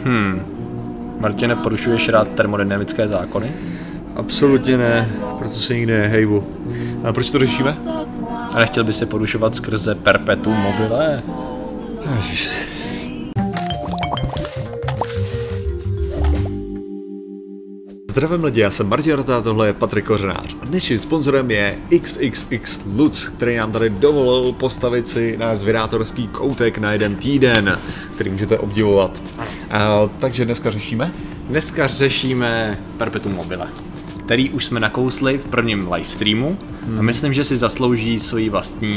Martine, porušuješ rád termodynamické zákony? Absolutně ne, proto se nikdy nehejbu. A proč to řešíme? A nechtěl bys se porušovat skrze perpetuum mobile? Ježiš. Zdravím lidi, já jsem Martin Rota, tohle je Patrik Kořenář. A dnešním sponzorem je XXX Lutz, který nám tady dovolil postavit si náš zvědátorský koutek na jeden týden, který můžete obdivovat. Takže dneska řešíme? Dneska řešíme perpetuum mobile, který už jsme nakousli v prvním livestreamu a myslím, že si zaslouží svoji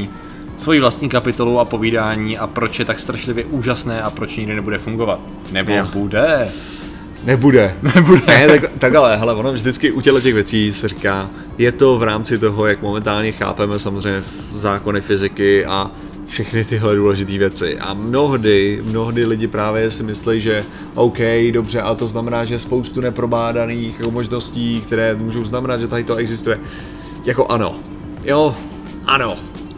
vlastní kapitolu a povídání a proč je tak strašlivě úžasné a proč nikdy nebude fungovat. Nebo bude. Nebude. Ne, tak ale, hele, ono vždycky u těch věcí se říká, je to v rámci toho, jak momentálně chápeme samozřejmě zákony fyziky a všechny tyhle důležité věci. A mnohdy lidi právě si myslí, že OK, dobře, ale to znamená, že je spoustu neprobádaných možností, které můžou znamenat, že tady to existuje. Jako ano. Jo, ano.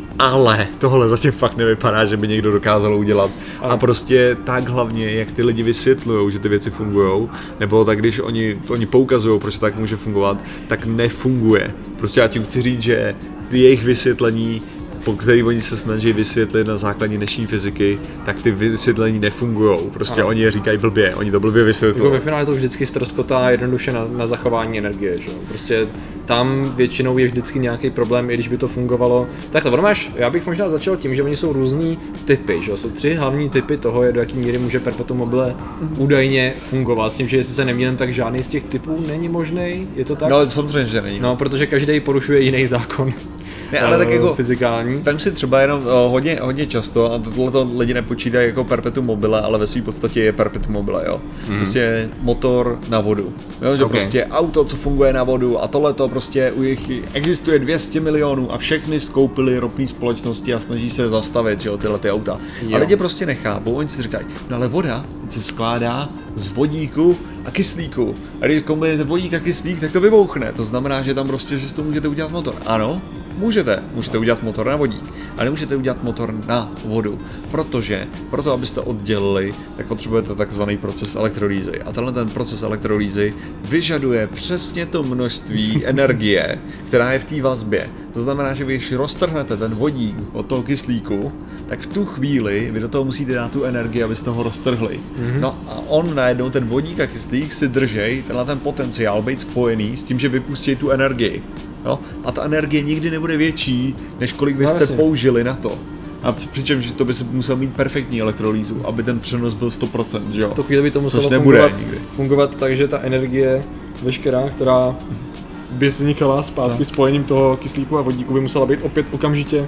Ale tohle zatím fakt nevypadá, že by někdo dokázal udělat. A prostě tak hlavně, jak ty lidi vysvětlují, že ty věci fungujou, nebo tak když oni poukazují, proč tak může fungovat, tak nefunguje. Prostě já tím chci říct, že ty jejich vysvětlení, po který oni se snaží vysvětlit na základě dnešní fyziky, tak ty vysvětlení nefungujou. Prostě oni je říkají blbě, oni to blbě vysvětlují. Jako ve finále to vždycky ztroskotá jednoduše na zachování energie, že? Prostě tam většinou je vždycky nějaký problém, i když by to fungovalo. Takhle, já bych možná začal tím, že oni jsou různý typy, že? Jsou 3 hlavní typy toho, do jaký míry může perpetuum mobile údajně fungovat. S tím, že jestli se nemýlím, tak žádný z těch typů není možný, je to tak? No, samozřejmě, že není. No, protože každý porušuje jiný zákon. Ne, ale tak jako fyzikální. Vem si třeba jenom hodně často, a tohleto lidi nepočítají jako perpetuum mobile, ale ve své podstatě je perpetuum mobile, jo. Prostě motor na vodu. Jo, že prostě auto, co funguje na vodu a tohleto prostě u nich existuje 200 milionů a všechny skoupily ropné společnosti a snaží se zastavit, že jo, tyhle ty auta. A lidi prostě nechápou, oni si říkají, no ale voda se skládá z vodíku a kyslíku. A když kombinujete vodík a kyslík, tak to vybouchne. To znamená, že tam prostě, že z toho můžete udělat motor. Ano, můžete udělat motor na vodík, ale nemůžete udělat motor na vodu, protože proto, abyste oddělili, tak potřebujete takzvaný proces elektrolýzy. A tenhle ten proces elektrolýzy vyžaduje přesně to množství energie, která je v té vazbě. To znamená, že když roztrhnete ten vodík od toho kyslíku, tak v tu chvíli vy do toho musíte dát tu energii, abyste ho roztrhli. No a on najednou, ten vodík a kyslík si držej ten potenciál být spojený s tím, že vypustí tu energii. Jo? A ta energie nikdy nebude větší, než kolik vy jste použili na to. A přičemž to by se musel mít perfektní elektrolýzu, aby ten přenos byl 100%, že jo? V tu chvíli by to muselo fungovat tak, že ta energie veškerá, která by vznikala zpátky spojením toho kyslíku a vodíku, by musela být opět okamžitě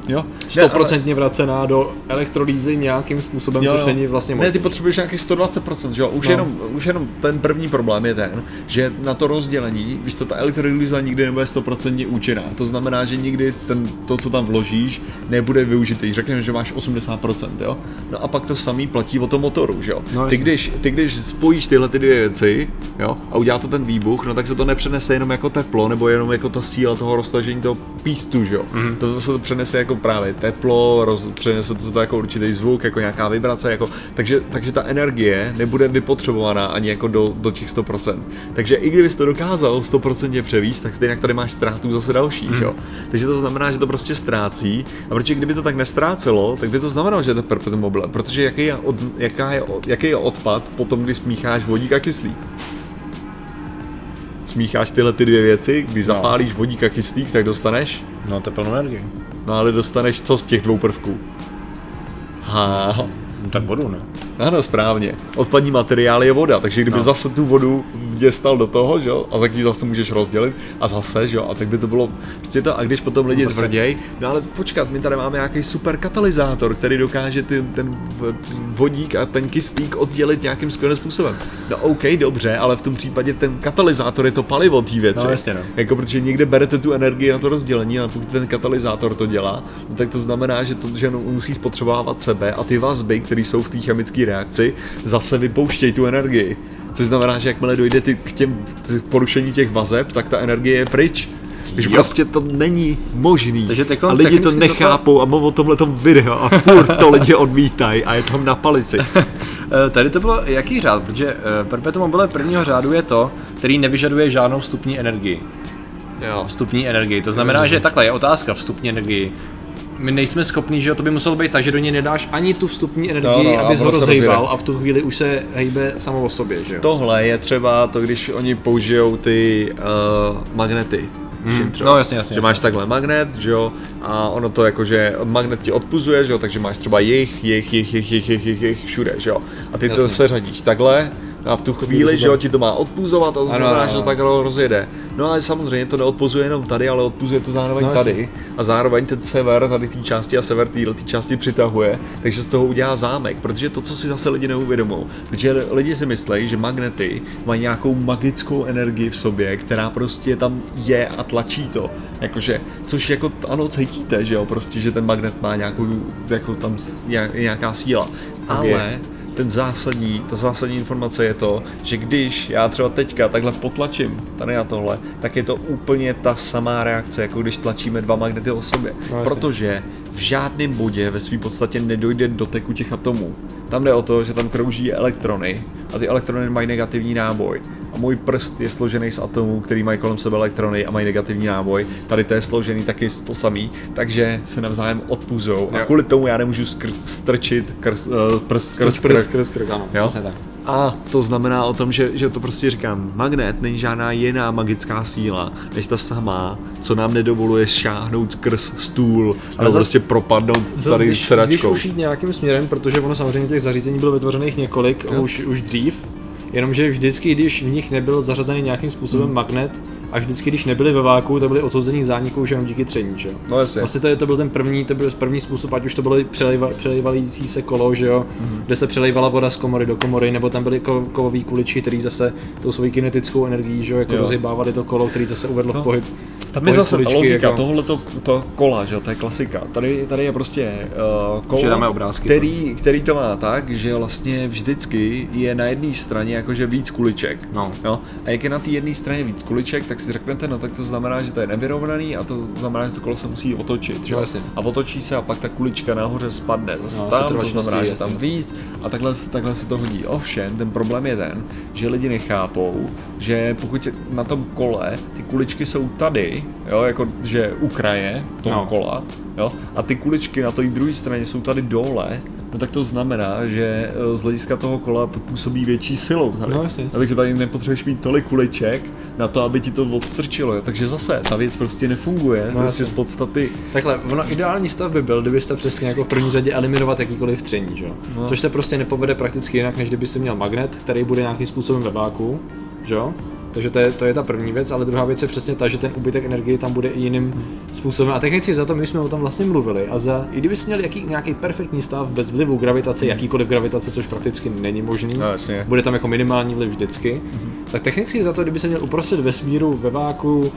100% vracená do elektrolýzy nějakým způsobem, což není vlastně možné. Ne, ty potřebuješ nějakých 120%, že jo? Už jenom ten první problém je ten, že na to rozdělení, když to ta elektrolýza nikdy nebude 100% účinná. To znamená, že nikdy to, co tam vložíš, nebude využitý. Řekněme, že máš 80%, jo? No a pak to samý platí o tom motoru, že jo? No, ty když spojíš tyhle ty dvě věci, jo, a udělá to ten výbuch, no tak se to nepřenese jenom jako teplo, nebo jenom jako ta síla toho roztažení toho pístu, že jo? To se to přenese jako právě teplo, přenese to jako určitý zvuk, jako nějaká vibrace, jako, takže ta energie nebude vypotřebovaná ani jako do těch 100%. Takže i kdybys to dokázal 100% převíst, tak stejně tady máš ztrátu zase další, jo. Takže to znamená, že to prostě ztrácí, a protože kdyby to tak nestrácelo, tak by to znamenalo, že je to perpetuum mobile, protože jaký je odpad potom, když smícháš vodík a kyslík? Smícháš tyhle ty dvě věci, když zapálíš vodík a kyslík, tak dostaneš? No, teplnou energii. No ale dostaneš co z těch dvou prvků? No, tak vodu, ne? Ano, správně. Odpadní materiál je voda, takže kdyby zase tu vodu vděstal do toho, že jo, a taky zase můžeš rozdělit a zase, že jo, a tak by to bylo prostě to, a když potom lidi tvrděj, no ale počkat, my tady máme nějaký super katalyzátor, který dokáže ten vodík a ten kyslík oddělit nějakým skvělým způsobem. No OK, dobře, ale v tom případě ten katalyzátor je to palivo té věci. No, jasně, no. Jako protože někde berete tu energii na to rozdělení, a pokud ten katalyzátor to dělá, no, tak to znamená, že musí spotřebovávat sebe a ty vazby, které jsou v té chemické reakci, zase vypouštějí tu energii. Což znamená, že jakmile dojde k těm porušení těch vazeb, tak ta energie je pryč. Takže prostě to není možný. Takže a lidi to nechápou a mám o tomhletom video a furt to lidi odmítají a je tam na palici. Tady to bylo jaký řád, protože perpetuum mobile prvního řádu je to, který nevyžaduje žádnou vstupní energii. Jo. Vstupní energii, to znamená, že takhle je otázka vstupní energii. My nejsme schopní, že to by muselo být tak, že do něj nedáš ani tu vstupní energii, abys ho rozhejbal a v tu chvíli už se hejbe samo o sobě, že jo? Tohle je třeba to, když oni použijou ty magnety. No jasně. Že máš takhle magnet, že jo, a ono to jakože magnet ti odpuzuje, že jo, takže máš třeba jich všude, že jo. A ty to seřadíš takhle. A v tu chvíli, že jo, ti to má odpuzovat a to znamená, že to takhle rozjede. No ale samozřejmě to neodpuzuje jenom tady, ale odpuzuje to zároveň tady. A zároveň ten sever tady té části a sever této části přitahuje, takže z toho udělá zámek. Protože to, co si zase lidi neuvědomují, protože lidi si myslí, že magnety mají nějakou magickou energii v sobě, která prostě tam je a tlačí to. Jakože, což jako ano, cítíte, že jo, prostě, že ten magnet má nějakou, jako tam nějaká síla. Ale ta zásadní informace je to, že když já třeba teďka takhle potlačím tady na tohle, tak je to úplně ta samá reakce, jako když tlačíme dva magnety o sobě. No, protože v žádném bodě ve své podstatě nedojde doteku těch atomů. Tam jde o to, že tam krouží elektrony a ty elektrony mají negativní náboj. A můj prst je složený z atomů, který mají kolem sebe elektrony a mají negativní náboj. Tady to je složený taky to samý, takže se navzájem odpuzou. A kvůli tomu já nemůžu strčit prst skrz krk. Ano, tak. A to znamená o tom, že to prostě říkám, magnet není žádná jiná magická síla, než ta samá, co nám nedovoluje šáhnout skrz stůl, ale prostě propadnout tady sedačkou. Když už jít nějakým směrem, protože ono samozřejmě těch zařízení bylo vytvořených několik, už dřív, jenomže vždycky, když v nich nebyl zařazený nějakým způsobem magnet, a vždycky, když nebyli ve váku, to byli odsouzení zániku už jenom díky tření, že jo? No jasně. Vlastně to byl ten první způsob, ať už to bylo přelejvající se kolo, že jo? Kde se přelejvala voda z komory do komory, nebo tam byly kovové kuličky, které zase tou svojí kinetickou energií, že jo, jako rozhýbávali to kolo, který zase uvedlo v pohyb. Tam je zase ta logika, jako tohleto kola, že jo, to je klasika. Tady je prostě kolo, který to má tak, že vlastně vždycky je na jedné straně jakože víc kuliček. No. Jo? A jak je na té jedné straně víc kuliček, tak si řeknete, no tak to znamená, že to je nevyrovnaný a to znamená, že to kolo se musí otočit, že jo? A otočí se a pak ta kulička nahoře spadne zase tam, to znamená, že tam víc a takhle se to hodí. Ovšem, ten problém je ten, že lidi nechápou, že pokud na tom kole ty kuličky jsou tady, jo, jako že u kraje toho kola, jo, a ty kuličky na té druhé straně jsou tady dole, no tak to znamená, že z hlediska toho kola to působí větší silou tady. No, jasně. Takže tady nepotřebuješ mít tolik kuliček na to, aby ti to odstrčilo, jo. Takže zase ta věc prostě nefunguje, prostě z podstaty. Takhle, ono ideální stav by byl, kdybyste přesně jako v první řadě eliminovat jakýkoliv tření, že jo. No. Což se prostě nepovede prakticky jinak, než kdyby si měl magnet, který bude nějakým způsobem ve váku, že jo. Takže to je ta první věc, ale druhá věc je přesně ta, že ten úbytek energie tam bude i jiným způsobem. A technicky za to my jsme o tom vlastně mluvili. A i kdybys měl nějaký perfektní stav bez vlivu gravitace, jakýkoliv gravitace, což prakticky není možný, bude tam jako minimální vliv vždycky, tak technicky za to, kdyby se měl uprostřed vesmíru ve váku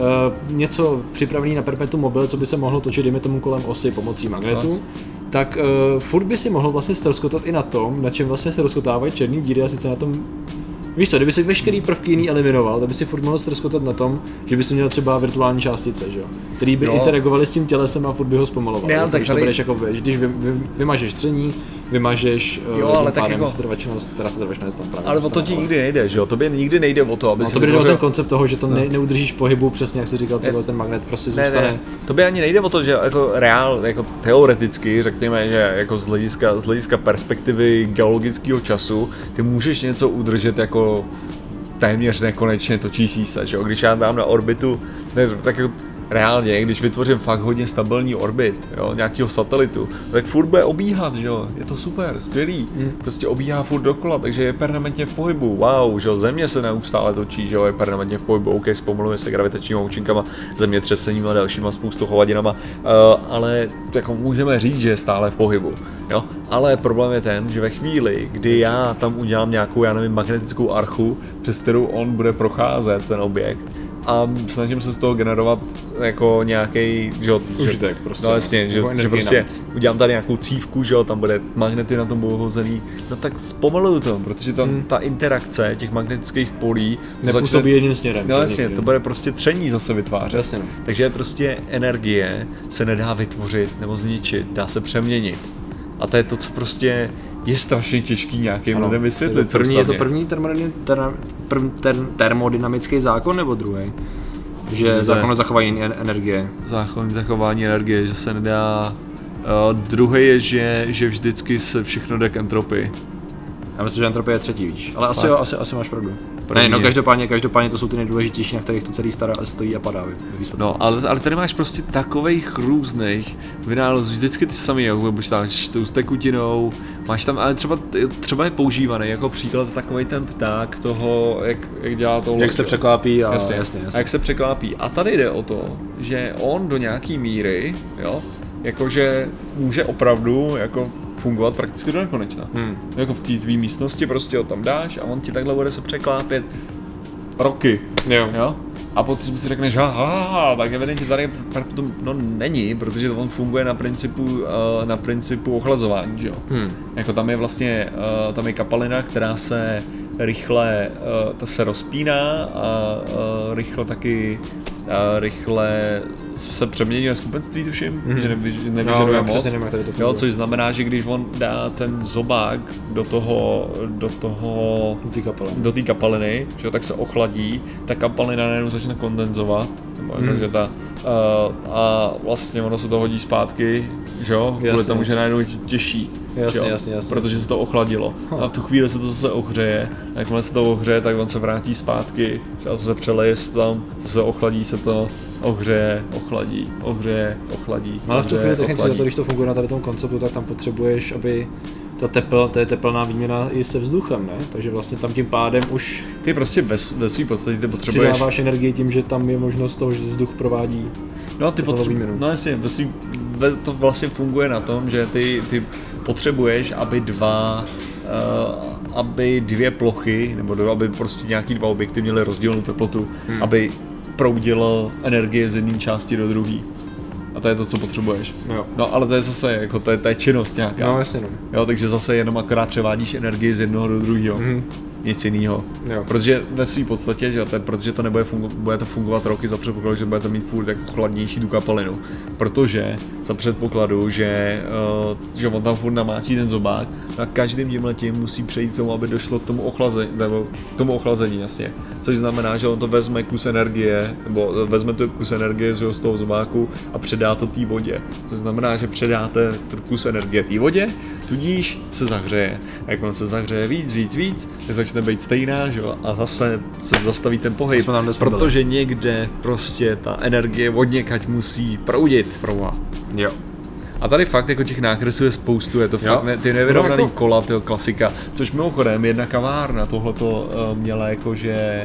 něco připravený na perpetuum mobile, co by se mohlo točit, dejme tomu kolem osy pomocí magnetu, tak furt by si mohl vlastně ztroskotat i na tom, na čem vlastně se rozkotávají černé díry, a sice na tom. Víš co, kdyby si veškerý prvky jiný eliminoval, tak by si furt mohl ztroskotat na tom, že by si měl třeba virtuální částice, že jo? Který by interagovaly s tím tělesem a furt by ho zpomalovali. Ne, tak to budeš jako, když vymažeš tření, vymažeš ale tak jako setrvačnost tam právě. Ale o to ti nikdy nejde, že jo? Tobě nikdy nejde o to, aby si to by jde o ten koncept toho, že to neudržíš v pohybu, přesně jak jsi říkal, celý ten magnet prostě zůstane. Ne. Tobě ani nejde o to, že jako jako teoreticky, řekněme, že jako z hlediska perspektivy geologického času, ty můžeš něco udržet jako téměř nekonečně točící se, že jo? Když já dám na orbitu, tak jako reálně, když vytvořím fakt hodně stabilní orbit, jo, nějakého satelitu, tak furt bude obíhat, že jo, je to super, skvělý, prostě obíhá furt dokola, takže je permanentně v pohybu, wow, že jo, Země se neustále točí, že jo, je permanentně v pohybu, OK, zpomaluje se gravitačníma účinkama, zemětřeseníma a dalšíma spoustou hovadinama, ale jako můžeme říct, že je stále v pohybu, jo, ale problém je ten, že ve chvíli, kdy já tam udělám nějakou, já nevím, magnetickou archu, přes kterou on bude procházet ten objekt, a snažím se z toho generovat jako nějaký, že užitek prostě. No jasně, že prostě udělám tady nějakou cívku, že jo, tam bude magnety na tom budou hozený, no tak zpomaluju to, protože tam ta interakce těch magnetických polí nepůsobí jedním směrem. No jasně, to bude prostě tření zase vytvářet. Jasně, no. Takže prostě energie se nedá vytvořit nebo zničit, dá se přeměnit. A to je to, co prostě je strašně těžký nějakým lidem vysvětlit. Je to první termodynamický zákon nebo druhý? Že zákon o zachování energie. Zákon zachování energie, že se nedá... druhý je, že vždycky se všechno jde k entropii. Já myslím, že entropie je třetí, víš. Ale asi máš pravdu. Ne, no každopádně to jsou ty nejdůležitější, na kterých to celý stojí a padá. No, ale tady máš prostě takových různých vynálezů, vždycky ty samý, jako počítáš tou tekutinou, máš tam, ale třeba je používaný jako příklad takovej ten pták toho, jak dělá to. Jak se překlápí a jasně. A jak se překlápí. A tady jde o to, že on do nějaký míry, jo, jakože může opravdu jako fungovat prakticky do nekonečna. Jako v té tvý místnosti prostě ho tam dáš a on ti takhle bude se překlápět roky. Jo? A potom si řekneš, aha, tak evidentně tady no není, protože on funguje na principu ochlazování, že jo. Jako tam je vlastně, tam je kapalina, která se rychle se rozpíná a rychle se přeměňuje skupenství, tuším, že nevyžaduje moc. Jo, což znamená, že když on dá ten zobák do té kapaliny, že, tak se ochladí, ta kapalina najednou začne kondenzovat, že a vlastně ono se to hodí zpátky, že jo, kvůli tomu, že najednou je těžší. Jasně. Protože se to ochladilo. A v tu chvíli se to zase ohřeje. A jakmile se to ohřeje, tak on se vrátí zpátky, a se přeleje tam, zase ochladí se to, ohřeje, ochladí. Ale v tu chvíli technicky když to funguje na tady tom konceptu, tak tam potřebuješ, aby to je teplná výměna i se vzduchem, ne? Takže vlastně tam tím pádem už... Ty prostě ve své podstatě ty potřebuješ... Přidáváš energii tím, že tam je možnost toho, že vzduch provádí výměnu. No jasně, to vlastně funguje na tom, že ty potřebuješ, aby dvě plochy, nebo aby prostě nějaký dva objekty měly rozdílnou teplotu, aby proudilo energie z jedné části do druhé. A to je to, co potřebuješ. Jo. No ale to je zase, jako to je činnost nějaká. No jasně no. Jo, takže zase jenom akorát převádíš energii z jednoho do druhého. Nic jiného. Protože ve své podstatě, že protože to bude to fungovat roky za předpokladu, že budete mít furt jako chladnější tu kapalinu. Protože za předpokladu, že on tam furt namáčí ten zobák a každým tímhletím musí přejít k tomu, aby došlo k tomu ochlazení, jasně. Což znamená, že on to vezme kus energie, nebo vezme to kus energie z toho zobáku a předá to té vodě. Což znamená, že předáte kus energie té vodě, tudíž se zahřeje. A jak on se zahřeje víc, tak začne být stejná, že jo? A zase se zastaví ten pohyb, protože někde prostě ta energie odněkať musí proudit. Jo. A tady fakt jako těch nákresů je spoustu, je to fakt ty nevyrovnaný kola, tyho klasika, což mimochodem jedna kavárna tohleto měla jakože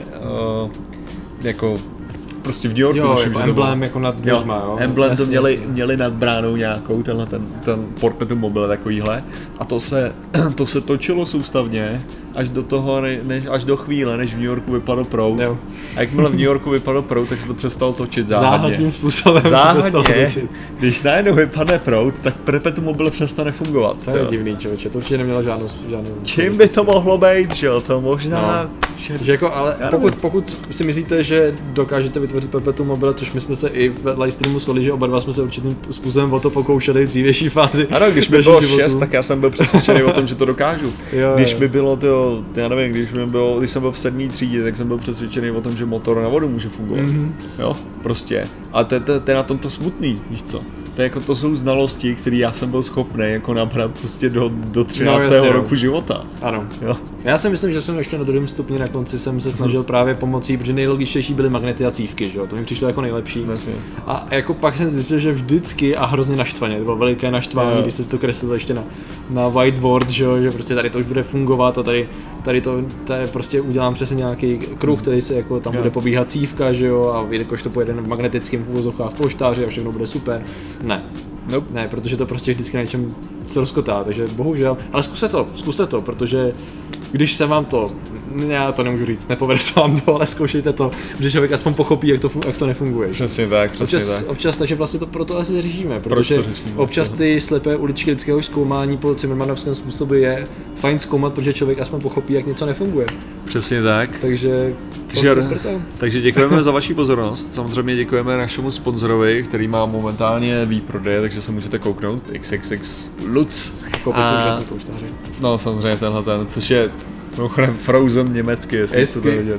jako prostě v New Yorku. Jo, jako emblém jako nad dveřma, jo. Emblém to měli nad bránou nějakou, ten perpetuum mobile takovýhle. A to se točilo soustavně až do toho, až do chvíle, než v New Yorku vypadl proud. Jo. A jakmile v New Yorku vypadl proud, tak se to přestalo točit záhadně. Záhadným způsobem záhadně, když najednou vypadne proud, tak perpetuum mobile přestane fungovat. To je divný, člověče, to určitě nemělo žádnou čím by to mohlo být, že jo, to možná... No. Že jako, ale pokud si myslíte, že dokážete vytvořit perpetuum mobile, což my jsme se i v live streamu shodli, že oba dva jsme se určitým způsobem o to pokoušeli v dřívější fázi. Ano, když mi bylo 6, tak já jsem byl přesvědčený o tom, že to dokážu. Když mi bylo to, já nevím, když jsem byl v 7. třídě, tak jsem byl přesvědčený o tom, že motor na vodu může fungovat. Jo, prostě. Ale to je na tom to smutný, víš co? To jsou znalosti, které já jsem byl schopný jako nabrat prostě do 13. roku života. Ano. Jo. Já si myslím, že jsem ještě na druhém stupni na konci jsem se snažil právě pomocí, protože nejlogičtější byly magnety a cívky, že jo? To mi přišlo jako nejlepší. Jasně. A jako pak jsem zjistil, že vždycky a hrozně naštvaně, to bylo veliké naštvání, když se to kreslilo ještě na whiteboard, že jo? Že prostě tady to už bude fungovat a tady to prostě udělám přesně nějaký kruh, který se jako tam bude pobíhat cívka, že jo? A jakož to pojede v magnetickém uvozovkách v polštáři a všechno bude super. Ne, protože to prostě vždycky na něčem se rozkotá, takže bohužel, ale zkuste to, protože když se vám to já to nemůžu říct, nepovede se vám to, ale zkoušejte to, že člověk aspoň pochopí, jak to nefunguje. Přesně tak, Občas, takže vlastně to proto asi řešíme, protože občas ty slepé uličky lidského zkoumání po Zimmermanovském způsobu je fajn zkoumat, protože člověk aspoň pochopí, jak něco nefunguje. Přesně tak. Takže děkujeme za vaši pozornost. Samozřejmě děkujeme našemu sponzorovi, který má momentálně výprodej, takže se můžete kouknout. XXX Lutz. Koupit si úžasný pouštáře. No samozřejmě tenhle, což je mimochodem Frozen německy, jestli chcete vidět.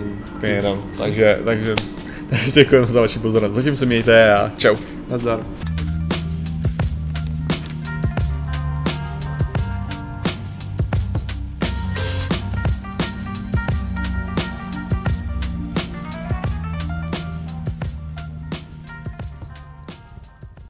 Takže děkujeme za vaši pozornost. Zatím se mějte a čau. Nazdar.